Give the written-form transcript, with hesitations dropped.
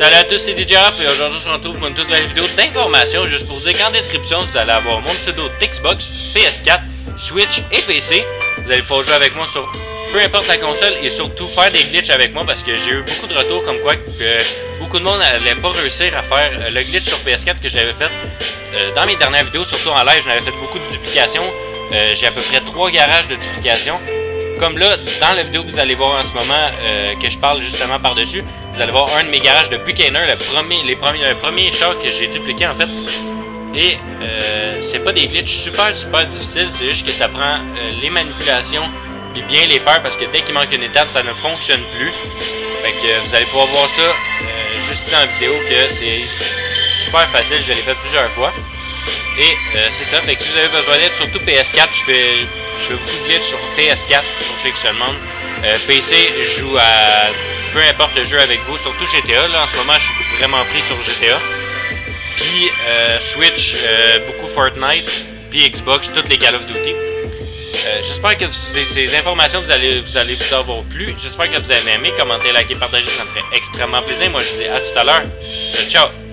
Salut à tous, c'est DJF et aujourd'hui on se retrouve pour une toute nouvelle vidéo d'information juste pour vous dire qu'en description vous allez avoir mon pseudo Xbox, PS4, Switch et PC. Vous allez pouvoir jouer avec moi sur peu importe la console et surtout faire des glitches avec moi parce que j'ai eu beaucoup de retours comme quoi que beaucoup de monde n'allait pas réussir à faire le glitch sur PS4 que j'avais fait dans mes dernières vidéos, surtout en live. J'en avais fait beaucoup de duplications, j'ai à peu près 3 garages de duplication. Comme là, dans la vidéo que vous allez voir en ce moment, que je parle justement par-dessus, vous allez voir un de mes garages de Buchanan, le premier char que j'ai dupliqué en fait. Et c'est pas des glitches super difficiles, c'est juste que ça prend les manipulations puis bien les faire parce que dès qu'il manque une étape, ça ne fonctionne plus. Fait que vous allez pouvoir voir ça juste ici en vidéo que c'est super facile, je l'ai fait plusieurs fois. Et c'est ça, fait que si vous avez besoin d'aide, surtout PS4, je fais beaucoup de glitch sur PS4, pour ceux qui se demandent. PC, je joue à peu importe le jeu avec vous, surtout GTA, là en ce moment je suis vraiment pris sur GTA. Puis Switch, beaucoup Fortnite, puis Xbox, toutes les Call of Duty. J'espère que ces informations vous allez vous avoir plu. J'espère que vous avez aimé, commentez, likez, partagez, ça me ferait extrêmement plaisir. Moi je vous dis à tout à l'heure. Ciao!